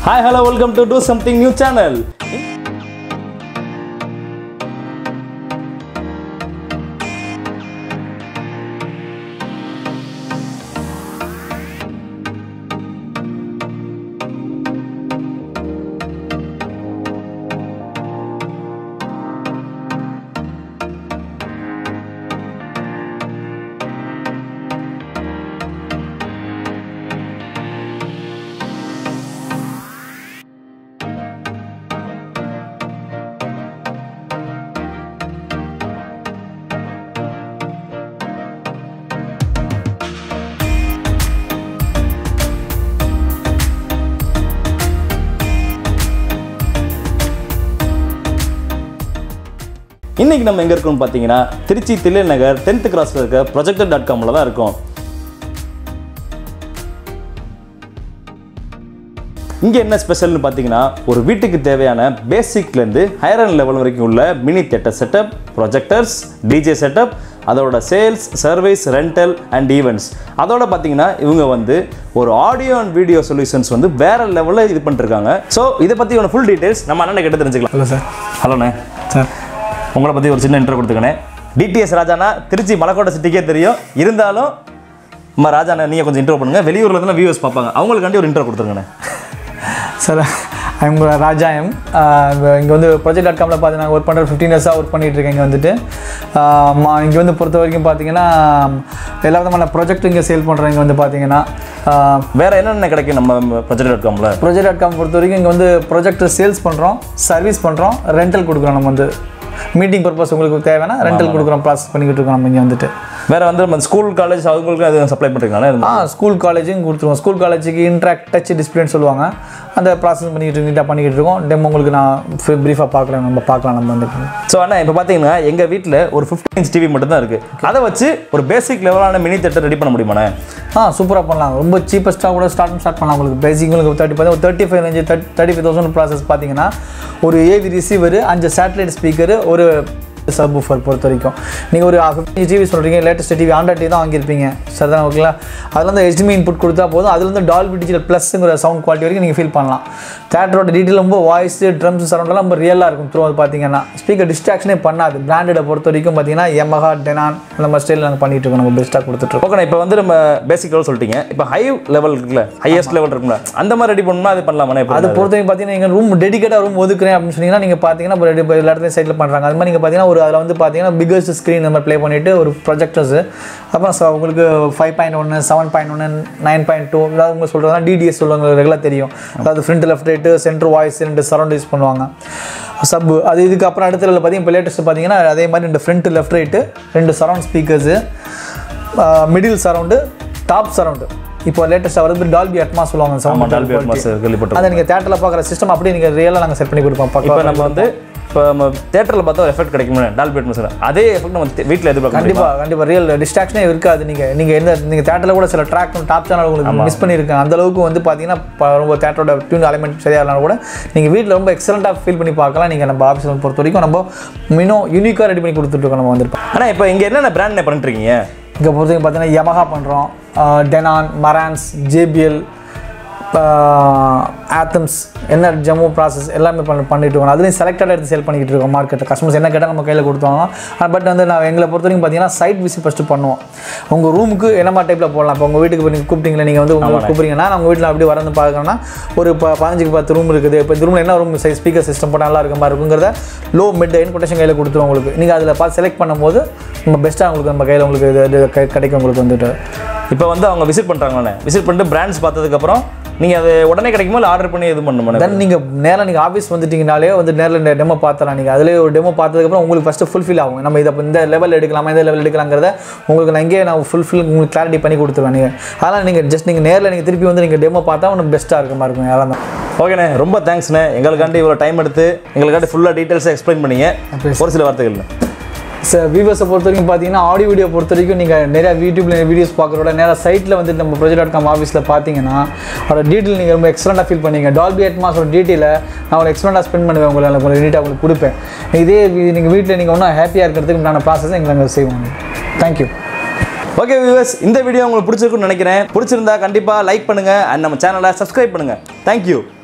Hi, hello, welcome to Do Something New channel. இன்னைக்கு நம்ம எங்க இருக்கோம்னு பாத்தீங்கன்னா திருச்சி தில்லை நகர் 10th கிராஸ்ல இருக்க projector.comல தான் இருக்கோம். இங்க என்ன ஸ்பெஷல்னு பாத்தீங்கன்னா ஒரு வீட்டுக்கு தேவையான பேசிக்ல இருந்து ஹையர் அண்ட் லெவல் வரைக்கும் உள்ள mini theatre setup, projectors, DJ setup, அதோட sales, service, rental and events. அதோட பாத்தீங்கன்னா இவங்க வந்து ஒரு ஆடியோ அண்ட் வீடியோ சொல்யூஷன்ஸ் வந்து வேற லெவல்ல இது பண்ணிருக்காங்க. ஸோ இதை பத்தி ஒரு ஃபுல் டீடைல்ஸ் நம்ம அண்ணனை கிட்ட தெரிஞ்சுக்கலாம். Hello sir. ஹலோண்ணே சார், உங்களை பற்றி ஒரு சின்ன இன்ட்ரோ கொடுத்துக்கணே. டிடிஎஸ் ராஜானா திருச்சி மலைக்கோட்டை சிட்டிக்கே தெரியும். இருந்தாலும் நம்ம ராஜாண்ணா நீங்கள் கொஞ்சம் இன்ட்ரோ பண்ணுங்கள். வெளியூரில் தான் வியூவர்ஸ் பார்ப்பாங்க, அவங்களுக்காண்டி ஒரு இன்ட்ரோ கொடுத்துருங்கண்ணே. Sir, I'm Raja M. இங்கே வந்து Projector.comல பார்த்து நாங்கள் ஒர்க் பண்ணுற 15 இயர்ஸாக ஒர்க் பண்ணிகிட்ருக்கேன். இங்கே வந்துட்டு இங்கே வந்து பொறுத்த வரைக்கும் பார்த்தீங்கன்னா எல்லா விதமான ப்ராஜெக்ட் இங்கே சேல் பண்ணுறோம். இங்கே வந்து பார்த்தீங்கன்னா வேறு என்னென்ன கிடைக்கும் நம்ம Projector.comல? Projector.com பொறுத்த வரைக்கும் இங்கே வந்து ப்ராஜெக்டர் சேல்ஸ் பண்ணுறோம், சர்வீஸ் பண்ணுறோம், ரெண்டல் கொடுக்குறோம். நம்ம வந்து மீட்டிங் பர்பஸ் உங்களுக்கு தேவைன்னா ரெண்டல் கொடுக்குறோம், ப்ராசஸ் பண்ணிக்கிட்டு இருக்கோம் நம்ம இங்கே வந்துட்டு. வேறு வந்து நம்ம ஸ்கூல் காலேஜ் அவங்களுக்கு அது சப்ளை பண்ணுறீங்களா? ஸ்கூல் காலேஜும் கொடுத்துருவோம். ஸ்கூல் காலேஜுக்கு இன்ட்ராக்ட் டச் டிஸ்பிளேன்னு சொல்லுவாங்க, அந்த ப்ராசஸ் நீட்டாக பண்ணிக்கிட்டு இருக்கோம். டெமோ உங்களுக்கு நான் ப்ரீஃபாக பார்க்கலாம், நம்ம பார்க்கலாம் நம்ம வந்துட்டு. ஸோ அண்ணா இப்போ பார்த்தீங்கன்னா எங்கள் வீட்டில் ஒரு 15 inch டிவி மட்டும் தான் இருக்குது. அதை வச்சு ஒரு பேசிக் லெவலான மினி தியேட்டர் ரெடி பண்ண முடியுமாண்ணே? சூப்பராக பண்ணலாம். ரொம்ப சீப்பஸ்ட்டாக கூட ஸ்டார்ட் பண்ணலாம். உங்களுக்கு பேசிக் உங்களுக்கு 35,000 ப்ராசஸ் பார்த்தீங்கன்னா ஒரு ஏவி ரிசீவர், 5 சேட்டலைட் ஸ்பீக்கரு, ஒரு சப் ஊஃபர் பொறுத்த வரைக்கும் நீங்கள் ஒரு 15 GB சொல்கிறீங்க. லேட்டஸ்ட் டிவி ஆண்ட்ராய்ட் டிவி தான் வாங்கியிருப்பீங்க சார் தான், ஓகேங்களா? அதில் வந்து HDMI இன்புட் கொடுத்தா போதும். அதில் வந்து டால்பி டிஜிட்டல் ப்ளஸ்ங்கிற சவுண்ட் குவாலிட்டி வரைக்கும் நீங்கள் ஃபீல் பண்ணலாம். தேட்டரோட டீட்டெயில் ரொம்ப வாய்ஸ், ட்ரம்ஸ், சரௌண்டெல்லாம் ரொம்ப ரியலாக இருக்கும். த்ரூ அது பார்த்தீங்கன்னா ஸ்பீக்கர் டிஸ்ட்ராக்ஷனே பண்ணாது. பிராண்டடை பொறுத்த வரைக்கும் பார்த்தீங்கன்னா Yamaha, Denon அந்த மாதிரி ஸ்டைலில் நாங்கள் பண்ணிட்டு இருக்கோம். நம்ம பெஸ்ட்டாக கொடுத்துட்ருக்கோம். ஓகே, இப்போ வந்து நம்ம பேசிக் லெவல் சொல்லிட்டீங்க. இப்போ ஹை லெவல் இருக்குல்ல, ஹையஸ்ட் லெவல் இருக்குல்ல, அந்த மாதிரி ரெடி பண்ணணும்னா அது பண்ணலாமா? அது பொறுத்த வரைக்கும் பார்த்தீங்கன்னா நீங்கள் ரூம் டெடிகேட்டாக ரூம் ஒதுக்குறேன் அப்படின்னு சொன்னீங்கன்னா நீங்கள் பார்த்தீங்கன்னா எல்லா இடத்துலையும் சைட்டில் பண்ணுறாங்க. அது மாதிரி நீங்கள் பார்த்தீங்கன்னா ஒரு அதில் வந்து பார்த்தீங்கன்னா பிகஸ்ட் ஸ்க்ரீன் நம்ம ப்ளே பண்ணிவிட்டு ஒரு ப்ரொஜெக்டர்ஸ், அப்புறம் உங்களுக்கு 5.1, 7.1, 9.2 அதாவது உங்களுக்கு சொல்கிறதா டிடிஎஸ் சொல்லுவாங்க, ரெகுலராக தெரியும். அதாவது front left right, centre voice, 2 surround use பண்ணுவாங்க. சப் அது இதுக்கப்புறம் அடுத்த பார்த்தீங்கன்னா இப்போ லேட்டஸ்ட் பார்த்தீங்கன்னா அதே மாதிரி 2 front left right, 2 surround speakers, middle surround, top surround. இப்போ லேட்டஸ்ட்டாக வரது டால்பி அட்மாஸ் சொல்லுவாங்க. சவுண்ட் டால்பி அட்மாஸ் கேள்விப்பட்டோம். அதை நீங்கள் தேட்டரில் பார்க்குற சிஸ்டம் அப்படியே நீங்கள் ரியலாக நாங்கள் செட் பண்ணி கொடுப்போம். இப்போ நம்ம வந்து இப்போ நம்ம தேட்டரில் பார்த்தா ஒரு எஃபெக்ட் கிடைக்கும் டால்பி அட்மாஸ், அதே எஃபெக்ட் நம்ம வீட்டில் எதிர்பார்க்க கண்டிப்பாக ரியல் டிஸ்ட்ராக்ஷனே இருக்காது. நீங்கள் தேட்டரில் கூட சில ட்ராக் டாப் சேனல் உங்களுக்கு மிஸ் பண்ணியிருக்கேன். அந்த அளவுக்கு வந்து பார்த்தீங்கன்னா ரொம்ப தேட்டரோட டியூன் அலைன்மெண்ட் சரியாக இருந்தாலும் கூட நீங்கள் வீட்டில் ரொம்ப எக்ஸலண்ட்டாக ஃபீல் பண்ணி பார்க்கலாம். நீங்கள் நம்ம ஆஃபீஸில் பொறுத்த வரைக்கும் நம்ம இன்னும் யூனிக்காக ரெடி பண்ணி கொடுத்துட்ருக்கோம். நம்ம வந்துருப்போம். ஆனால் இப்போ இங்கே என்னென்ன பிராண்ட் பண்ணிட்டு இருக்கீங்க? இங்கே பொறுத்த வரைக்கும் பார்த்தீங்கன்னா Yamaha பண்ணுறோம், Denon, Marantz, JBL, ஆத்தம்ஸ், என்ன ஜம்மு ப்ராசஸ் எல்லாமே பண்ணிட்டு இருக்கோம். அதுலேயும் செலக்டடாக எடுத்து சேல் பண்ணிக்கிட்டு இருக்கோம் மார்க்கெட்டில். கஸ்டமர்ஸ் என்ன கேட்டால் நம்ம கையில் கொடுத்தோம். பட் வந்து நான் எங்களை பொறுத்த வரைக்கும் பார்த்தீங்கன்னா சைட் விசிட் ஃபஸ்ட்டு பண்ணுவோம். உங்கள் ரூமுக்கு என்ன மாதிரி டைப்பில் போடலாம். இப்போ உங்கள் வீட்டுக்கு நீங்கள் கூப்பிட்டீங்களா, நீங்கள் வந்து உங்களுக்கு கூப்பிட்றீங்கன்னா நான் உங்கள் வீட்டில் அப்படி வரந்து பார்க்கணும்னா ஒரு 15-10 ரூம் இருக்குது. இப்போ இந்த ரூமில் என்ன ரூம் ஸ்பீக்கர் சிஸ்டம் போட்டால் நல்லா இருக்க மாதிரி இருக்குங்கிறத லோ மிட் என் கொட்டேஷன் கையில் கொடுத்துருவோம். உங்களுக்கு நீங்கள் அதில் பார்த்து செலக்ட் பண்ணும்போது நம்ம பெஸ்ட்டாக உங்களுக்கு நம்ம கையில் உங்களுக்கு இது கிடைக்கும். உங்களுக்கு வந்துட்டு இப்போ வந்து அவங்க விசிட் பண்ணுறாங்கண்ணே, விசிட் பண்ணிட்டு பிராண்ட்ஸ் பார்த்ததுக்கப்புறம் நீங்கள் அது உடனே கிடைக்குமோ இல்லை ஆர்டர் பண்ணி இது பண்ணணும்? தென் நீங்கள் நேரில் நீங்கள் ஆஃபீஸ் வந்துட்டீங்கனாலே வந்து நேரில் டெமோ பார்த்துலாம். நீங்கள் அதிலே ஒரு டெமோ பார்த்ததுக்கப்புறம் உங்களுக்கு ஃபஸ்ட்டு ஃபுல்ஃபில் ஆகும். நம்ம இதை இந்த லெவல் எடுக்கலாமா, இந்த லெவல் எடுக்கலாங்கிறத உங்களுக்கு நான் இங்கேயே நான் உங்களுக்கு கிளாரிட்டி பண்ணி கொடுத்துருவேன். நீங்கள் அதனால் நீங்கள் நேரில் நீங்கள் திருப்பி வந்து நீங்கள் டெமோ பார்த்தா ஒன்று பெஸ்ட்டாக இருக்க மாதிரி இருக்கும். யாராக தான். ஓகேண்ணே, ரொம்ப தேங்க்ஸ்ண்ணே. எங்களுக்காண்டி இவ்வளோ டைம் எடுத்து எங்களுக்காண்டி ஃபுல்லாக டீட்டெயில்ஸாக எக்ஸ்பிளைன் பண்ணீங்க. ஒரு சில வார்த்தைகள் சார், வியூவர்ஸை பொறுத்த வரைக்கும் பார்த்தீங்கன்னா ஆடியோ வீடியோ பொறுத்த வரைக்கும் நீங்கள் நிறையா யூடியூப்ல வீடியோஸ் பார்க்குறோட நேராக சைட்டில் வந்து நம்ம Projector.com ஆஃபீஸில் பார்த்தீங்கன்னா அதோட டீட்டெயில் நீங்கள் ரொம்ப எக்ஸலண்ட்டாக ஃபீல் பண்ணீங்க. டால்பி அட்மாஸோட டீட்டெயிலை நான் உங்களுக்கு எக்ஸலண்ட்டாக ஸ்பெண்ட் பண்ணுவேன். உங்களுக்கு நீட்டாக உங்களுக்கு கொடுப்பேன். இதே நீங்கள் வீட்டில் நீங்கள் ஒன்றும் ஹாப்பியாக இருக்கிறதுக்கு உண்டான ப்ராசஸ் எங்களை நாங்கள் செய்வோம். தேங்க்யூ. ஓகே வியூவர்ஸ், இந்த வீடியோ உங்களுக்கு பிடிச்சிருக்குன்னு நினைக்கிறேன். பிடிச்சிருந்தா கண்டிப்பாக லைக் பண்ணுங்கள் அண்ட் நம்ம சேனலை சப்ஸ்கிரைப் பண்ணுங்கள். தேங்க்யூ.